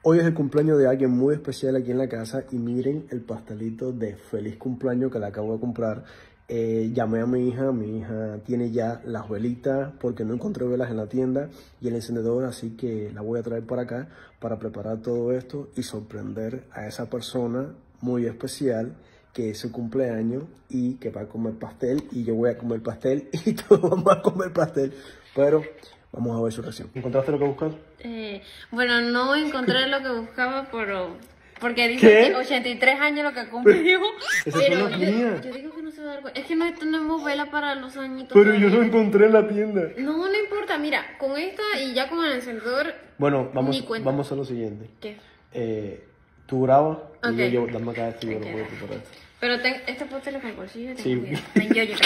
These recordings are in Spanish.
Hoy es el cumpleaños de alguien muy especial aquí en la casa y miren el pastelito de feliz cumpleaños que le acabo de comprar. Llamé a mi hija tiene ya las velitas porque no encontré velas en la tienda y el encendedor, así que la voy a traer para acá para preparar todo esto y sorprender a esa persona muy especial que es su cumpleaños y que va a comer pastel y yo voy a comer pastel y todos vamos a comer pastel, pero vamos a ver su reacción. ¿Encontraste lo que buscas? Bueno, no encontré lo que buscaba, porque dice que 83 años lo que cumplió. Pero yo digo que no se va a dar cuenta. Es que no tenemos vela para los añitos. Pero yo lo encontré en la tienda. No importa, mira, con esta y ya con el encendedor. Bueno, vamos a hacer lo siguiente. ¿Qué? Tú grabas Okay. y yo dame acá esto y yo lo voy a preparar. Pero este póster con el bolsillo. Sí. Yo.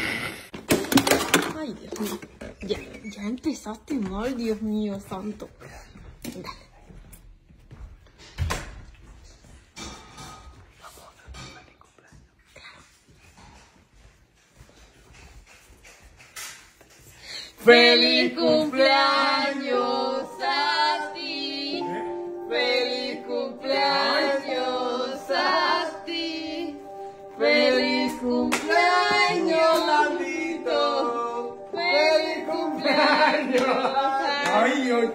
Ay, Dios mío. Ya empezaste mal, Dios mío santo. Dale. ¡Feliz cumpleaños a ti! ¡Feliz cumpleaños a ti! ¡Feliz cumpleaños, Landito! ¡Feliz cumpleaños! ¡Ay, ay!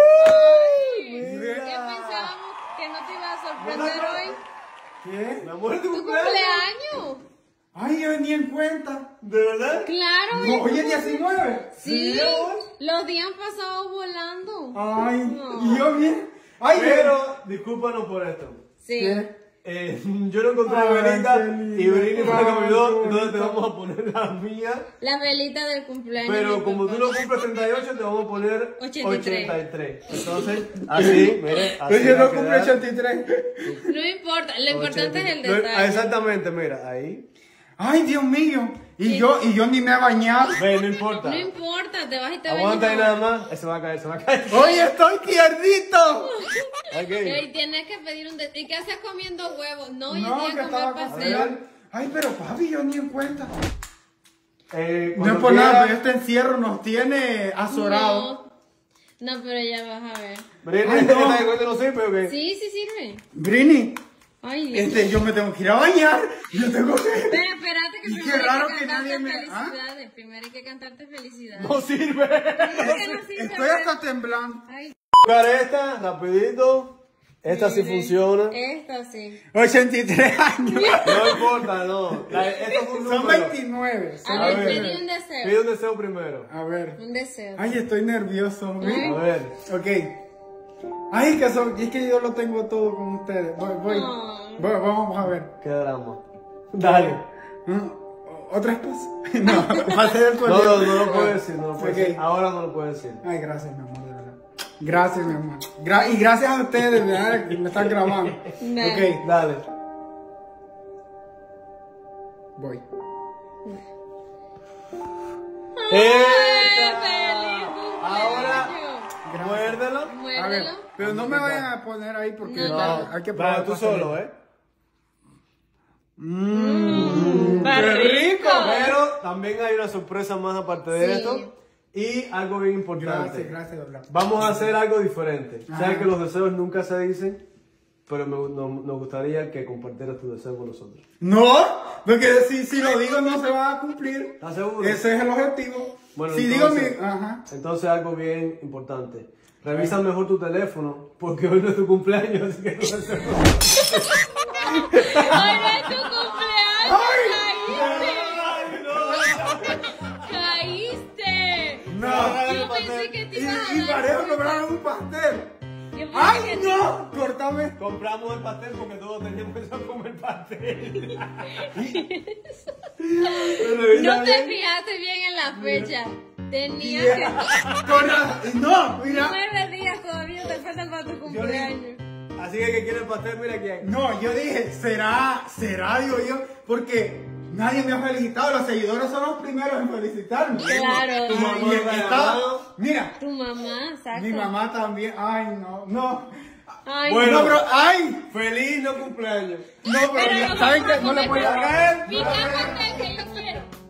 ¿Qué pensábamos que no te iba a sorprender hoy? ¿Qué? Mi amor, ¿Tu cumpleaños? ¡Ay, yo ni en cuenta! ¿De verdad? Claro. No, hoy es 19. Sí, los días han pasado volando. Ay, No. y yo bien. Ay, Pero, discúlpanos por esto. Sí. ¿Qué? Yo no encontré la Ay, velita qué y lindo. Brini fue la que me olvidó, Ay, qué entonces te bonito. vamos a poner la mía. La velita del cumpleaños. Pero de como papá. tú no cumples 38, te vamos a poner 83. 83. Entonces, así, mire, así Pero yo va no a cumplí quedar. 83. No importa, lo importante es el No, detalle. exactamente, mira, ahí. Ay, Dios mío. Y yo ni me he bañado. Ve, no importa. No importa, te vas y te Aguanta ahí bañas nada ahora. más. Se va a caer, se va a caer. Oye, estoy tiernito. Ok. Y tienes que pedir un ¿Y qué haces comiendo huevos? No, hoy No, día que estaba comer cocinando. pastel. Ay, pero papi, yo ni en cuenta. No es Cuando por nada, quiera, pero este encierro nos tiene azorados. No, pero ya vas a ver. Brini, Ay, no. ¿esta de cuenta no sirve o qué? Sí Eh. sirve. Brini, Ay, Dios. yo me tengo que ir a bañar. Yo tengo que... Pero espérate que Y primero qué raro hay que que cantarte nadie me- felicidades. Primero hay que cantarte felicidades. No sirve. ¿Por qué no sirve? Estoy hasta temblando. Ay, Buscar esta, rapidito. Esta sí mire. funciona. Esta sí. 83 años. No importa, no. Esto es un Son número. 29. son A ver, 29. pedí un deseo. Pide un deseo primero. A ver. Un deseo. Ay, estoy nervioso. A ver. Ok. Ay, es que yo lo tengo todo con ustedes. Voy. Ay. Vamos a ver. Qué drama. Dale. ¿Otra esposa? No, va a ser el No, colegio. no lo puedo decir, no lo puedo Ok. decir. Ahora no lo puedo decir. Ay, gracias, mi amor, de verdad. Gracias, mi amor. Y gracias a ustedes, ¿verdad? Que me están grabando. No. Ok, Dale. voy. ¡Feliz Ahora, cumpleaños! muérdelo. A ver, Muérdelo. pero no me vayan a poner ahí porque No. hay que Para probar tú pastel. solo, ¿eh? ¡Está rico! Pero también hay una sorpresa más aparte de Sí. esto. Y algo bien importante. Gracias, Dobla. Vamos a hacer algo diferente. Ajá. Sabes que los deseos nunca se dicen, pero nos gustaría que compartieras tu deseo con nosotros. No, porque si lo digo no se va a cumplir. ¿Estás seguro? Ese es el objetivo. Bueno, si entonces, digo mi... Ajá. entonces algo bien importante. Revisa mejor tu teléfono, porque hoy no es tu cumpleaños, así que no se ¡Hoy no es tu cumpleaños! ¡Caíste! No. Yo pensé que te ibas a Y dar María fruta. compraron un pastel. Yo pensé ¡Ay, que no! Córtame. Compramos el pastel porque todos teníamos que comer pastel. no te fijaste bien en la fecha. Tenías que... No, mira. 9 días todavía te faltan para tu cumpleaños. Así que el que quiere el pastel, mira quién. No, yo dije, será, digo yo, porque nadie me ha felicitado. Los seguidores son los primeros en felicitarme. Claro. Tu mamá Y me ha llamado. mira, Tu mamá, exacto. mi mamá también. Ay, no. Ay, Bueno. No, pero, ay. Feliz no cumpleaños. No, pero pero, no ¿saben vamos qué? No le a voy a comer. caer. Pica pastel que yo quiero.